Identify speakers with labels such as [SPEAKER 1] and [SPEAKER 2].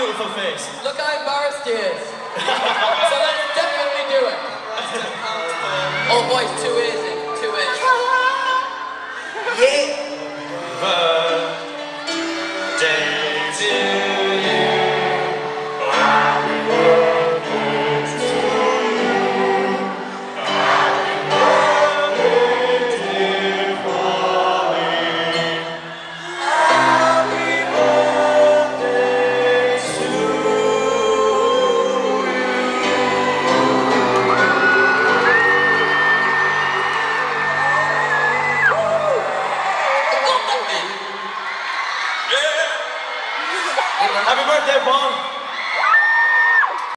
[SPEAKER 1] beautiful face.
[SPEAKER 2] Look how embarrassed he is. So let's definitely do it. Oh boys, 2 is.